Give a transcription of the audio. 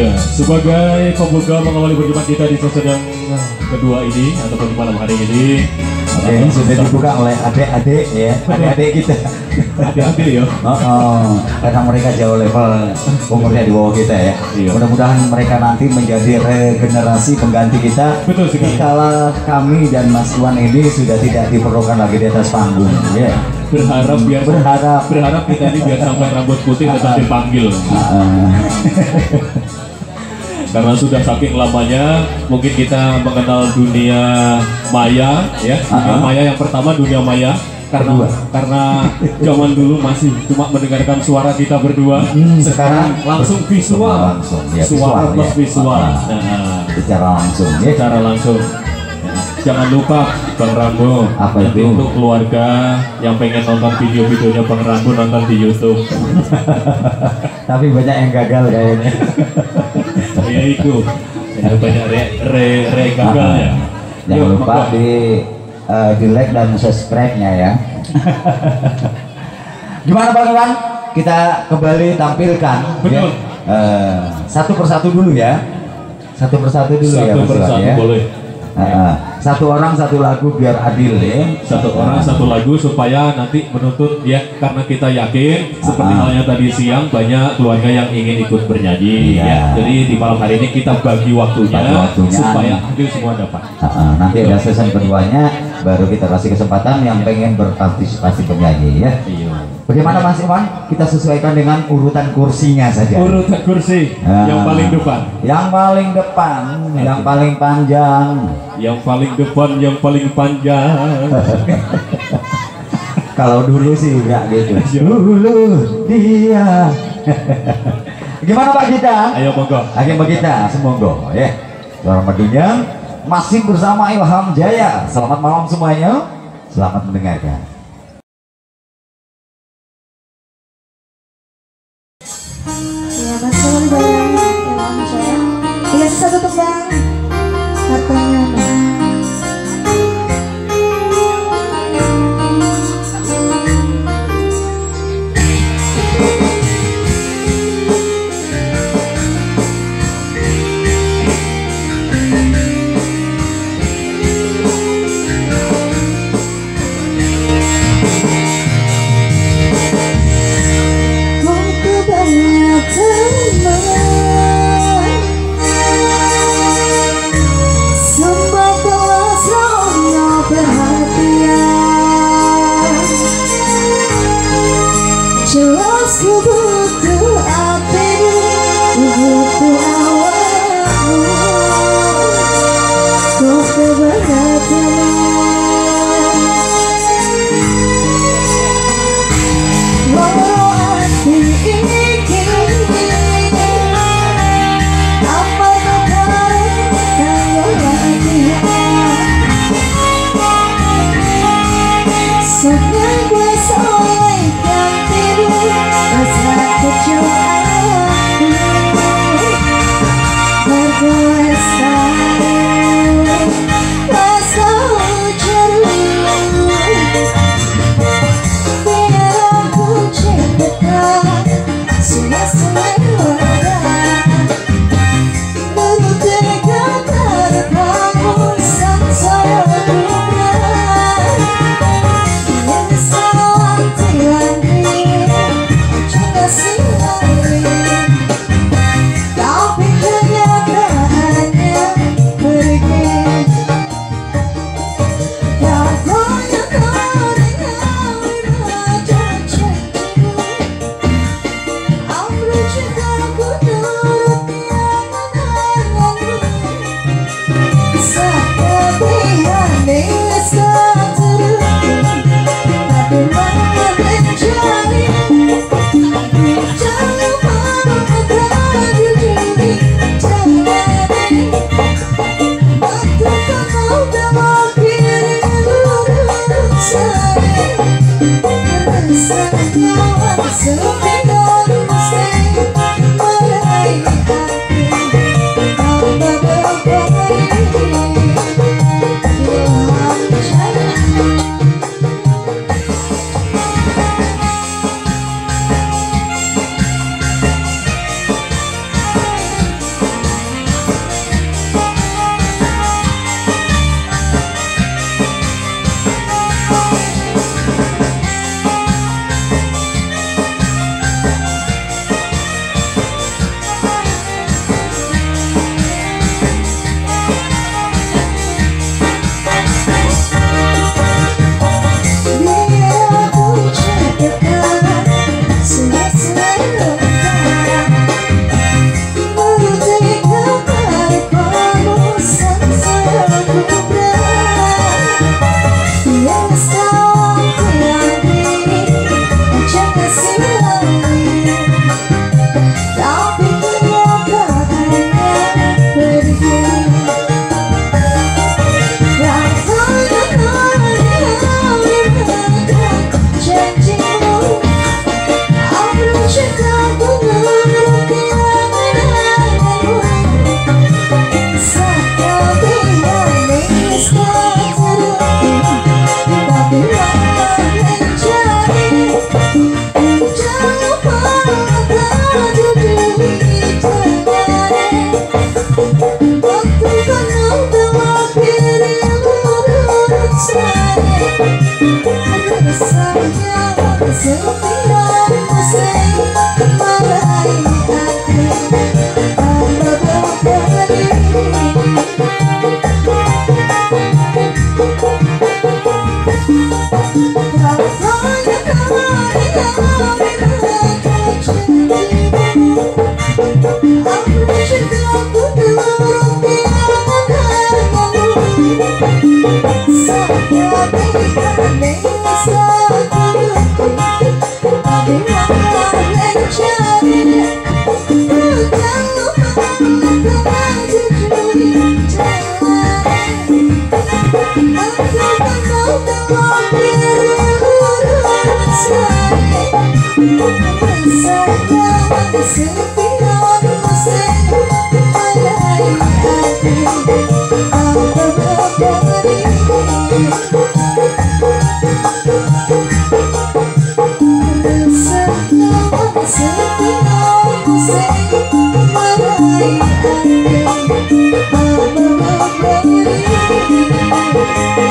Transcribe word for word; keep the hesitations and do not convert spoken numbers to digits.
Ya, sebagai pembuka mengawali perjumpaan kita di sesi yang kedua ini ataupun malam hari ini. Oke, ini sudah dibuka oleh adik-adik ya, adik-adik kita. Adik-adik ya. Oh, oh, karena mereka jauh level umurnya di bawah kita ya. Iya. Mudah-mudahan mereka nanti menjadi regenerasi pengganti kita. Betul sekali. Kala kami dan Mas Iwan ini sudah tidak diperlukan lagi di atas panggung, ya. Berharap biar berharap berharap kita ini biar sampai rambut putih tetap dipanggil. Uh, Karena sudah saking lamanya mungkin kita mengenal dunia maya ya, dunia Uh-huh. maya yang pertama dunia maya karena Kedua. karena zaman dulu masih cuma mendengarkan suara kita berdua. Hmm, sekarang sekarang langsung visual, langsung, ya, suara visual, plus ya. visual. Uh-huh. Nah, secara langsung ya. secara langsung. Jangan lupa Bang Rambo, Apa nanti itu? untuk keluarga yang pengen nonton video-videonya Bang Rambo nonton di YouTube. Tapi banyak yang gagal kayaknya. Ya itu, ya, banyak re, re, re gagal ya. Jangan Yuk, lupa monggo. di uh, di like dan subscribe-nya ya. Gimana Bang Iwan? Kita kembali tampilkan. Betul. Ya. Uh, satu persatu dulu ya. Satu persatu dulu ya Satu Mas Iwan persatu ya. boleh. Uh, uh. Satu orang satu lagu biar adil ya. Satu orang satu lagu supaya nanti menuntut ya, karena kita yakin seperti Ah. halnya tadi siang banyak keluarga yang ingin ikut bernyanyi Iya. ya. Jadi di malam hari ini kita bagi waktunya, Bagi waktunya. supaya adil semua dapat. Uh, uh. Nanti ada season keduanya baru kita kasih kesempatan yang pengen berpartisipasi bernyanyi ya. Iya. Bagaimana Mas Iwan? Kita sesuaikan dengan urutan kursinya saja. Urutan kursi Ah. yang paling depan. Yang paling depan, yang paling panjang. Yang paling depan, yang paling panjang. Kalau dulu sih enggak gitu. Iya. Dulu dia. Gimana Pak kita? Ayo monggo. Ayo Pak kita, semonggo ya. Selamat dunia masih bersama Ilham Jaya. Selamat malam semuanya. Selamat mendengarkan. Ya, masih kembali bareng Ilham Jaya. Iya, satu tembang hartanya nah. Thank you.